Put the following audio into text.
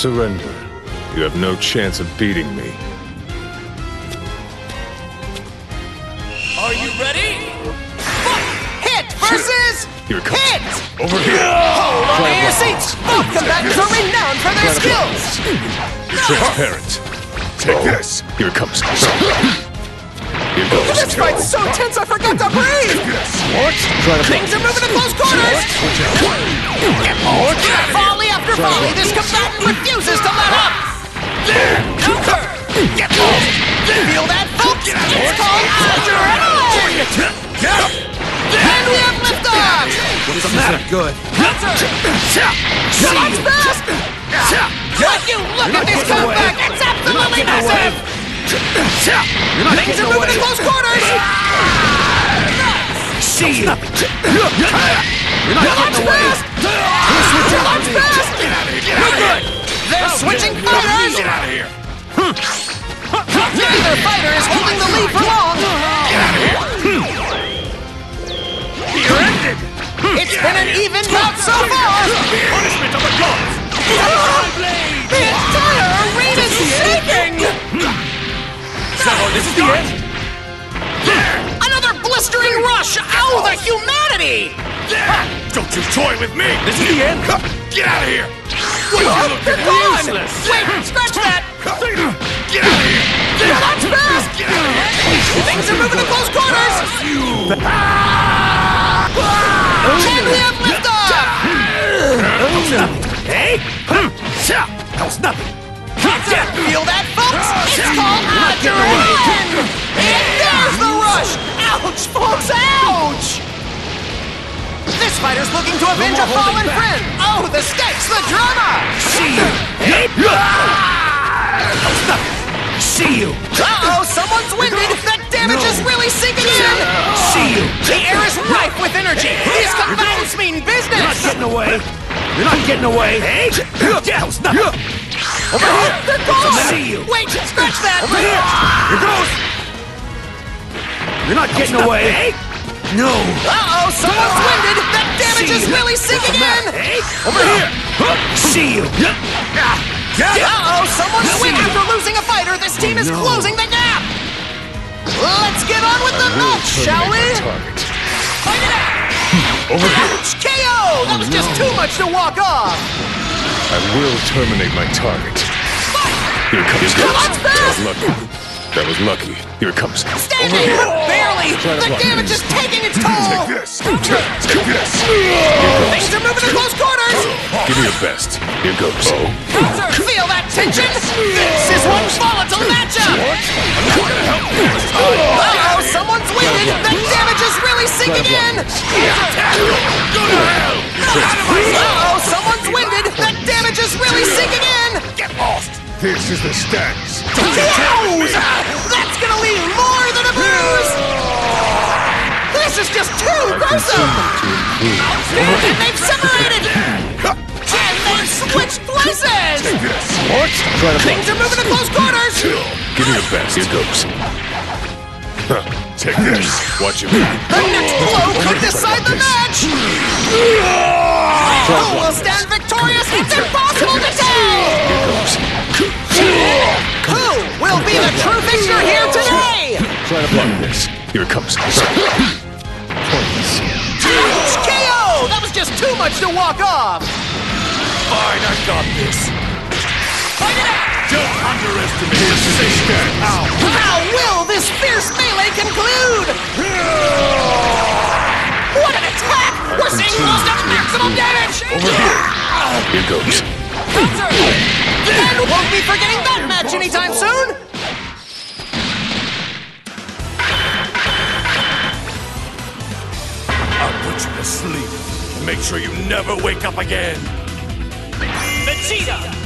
surrender. You have no chance of beating me. Are you ready? Hit versus Here it comes. hit! Over here! Hold on to your seats! Both combatants are renowned for their skills! You're transparent. Take this. Here it comes. Here goes. This fight's so tense I forgot to breathe! What? Things are moving to close quarters! Volley after volley, this combatant refuses to let up! Counter! Feel that, folks? It's called adrenaline! And we have liftoff! What's the matter? Good. Counter! Launch fast! Would you look at this comeback? It's absolutely massive! Things are moving to close quarters! See you. You're not Launch getting away. fast! Launch fast! You're good. They're switching fighters! Get out of here. Neither fighter is holding the lead for long! You're ended. It's been an even bout so far! Punishment of the gods. The entire arena's shaking! So, this is the end? Another blistering rush! Ow, the humanity! Don't you toy with me! This is the end? Get out of here! What Oh, you look they're at? gone! Useless! Wait, scratch that! Get out of here! Launch fast! Get out of here! Things are moving to close quarters! And we have liftoff! Hey! That was nothing! Feel that, folks? It's called adrenaline! And there's the rush! Ouch, folks, ouch! This fighter's looking to avenge a fallen friend! Oh, the stakes, the drama! See you! Hey! That was nothing! See you! Uh-oh, someone's winded! That damage is really sinking in! See you! The air is rife with energy! These combatants mean You're not business! getting away! You're not getting away! Hey! That was nothing! Over here! They're gone! See you! Wait, scratch that! Over here! Here goes! You're not getting away! Hey! No! Uh-oh, someone's winded! That damage is really sinking in! Hey! Over here! See you! Uh-oh, someone's winded after losing a fighter! This team is closing the gap! Let's get on with the match, shall we? Fight it out! Over here! Ouch! KO! That was just too much to walk off! I will terminate my target. Here it comes. Come on, fast! That was lucky. Here it comes. Standing, but barely! The damage is taking its Take toll! this. Take this. Things are moving to close quarters! Give me your best. Here goes. Feel that tension? This is one volatile matchup! Uh-oh, someone's winded! The damage is really sinking in! Uh-oh, someone's winded! The damage is really sinking in! Get lost! This is the stance. Yowza! That's gonna leave more than a bruise! This is just too gruesome! And they've separated! And they've switched places! Things are moving to close quarters! Give me your best. Here goes. Take this. Watch it. The next blow could decide the match! Who will stand victorious? It's impossible to tell! Here goes. Who will be the true victor here today? Try to block this. Here it comes. Ouch! KO! That was just too much to walk off! Fine, I got this. Fight it out! Don't underestimate the station. How will this fierce melee conclude? What an attack! We're seeing most of maximum damage! Over here. Here goes. Counter! And won't be forgetting that match anytime soon! I'll put you to sleep. Make sure you never wake up again. Vegeta!